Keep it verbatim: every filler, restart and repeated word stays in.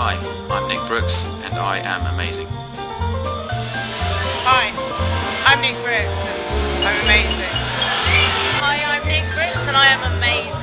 Hi, I'm Nick Brooks and I am amazing. Hi, I'm Nick Brooks and I'm amazing. Hi, I'm Nick Brooks and I am amazing.